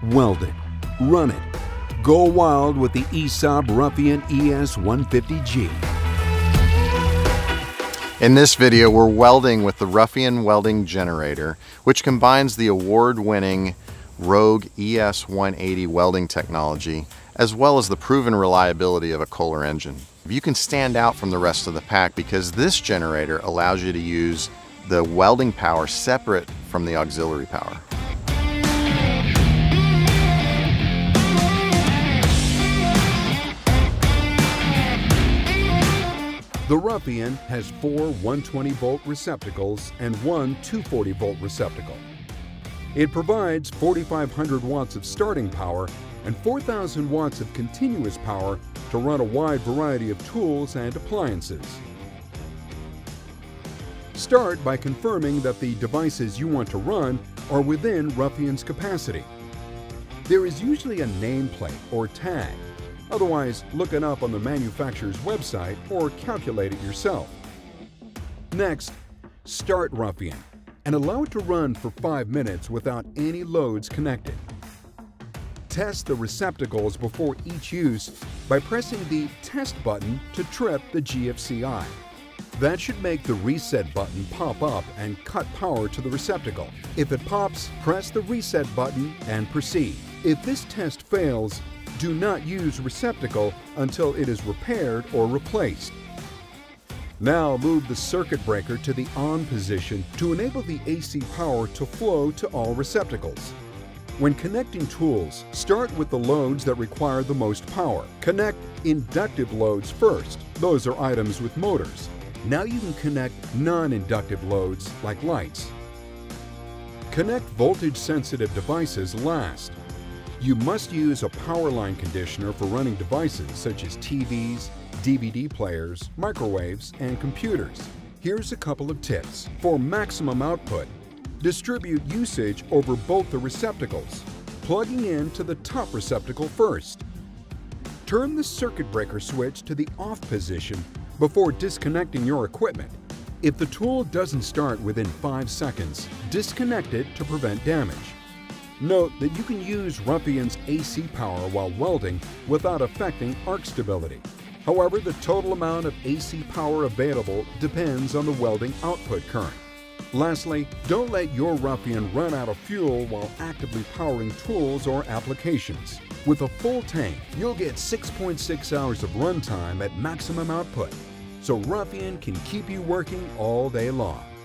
Weld it, run it, go wild with the ESAB Ruffian ES150G. In this video, we're welding with the Ruffian welding generator, which combines the award-winning Rogue ES180 welding technology, as well as the proven reliability of a Kohler engine. You can stand out from the rest of the pack because this generator allows you to use the welding power separate from the auxiliary power. The Ruffian has 4 120-volt receptacles and one 240-volt receptacle. It provides 4,500 watts of starting power and 4,000 watts of continuous power to run a wide variety of tools and appliances. Start by confirming that the devices you want to run are within Ruffian's capacity. There is usually a nameplate or tag. Otherwise, look it up on the manufacturer's website or calculate it yourself. Next, start Ruffian and allow it to run for 5 minutes without any loads connected. Test the receptacles before each use by pressing the Test button to trip the GFCI. That should make the Reset button pop up and cut power to the receptacle. If it pops, press the Reset button and proceed. If this test fails, do not use receptacle until it is repaired or replaced. Now move the circuit breaker to the on position to enable the AC power to flow to all receptacles. When connecting tools, start with the loads that require the most power. Connect inductive loads first. Those are items with motors. Now you can connect non-inductive loads like lights. Connect voltage-sensitive devices last. You must use a power line conditioner for running devices such as TVs, DVD players, microwaves, and computers. Here's a couple of tips. For maximum output, distribute usage over both the receptacles, plugging in to the top receptacle first. Turn the circuit breaker switch to the off position before disconnecting your equipment. If the tool doesn't start within 5 seconds, disconnect it to prevent damage. Note that you can use Ruffian's AC power while welding without affecting arc stability. However, the total amount of AC power available depends on the welding output current. Lastly, don't let your Ruffian run out of fuel while actively powering tools or applications. With a full tank, you'll get 6.6 hours of runtime at maximum output, so Ruffian can keep you working all day long.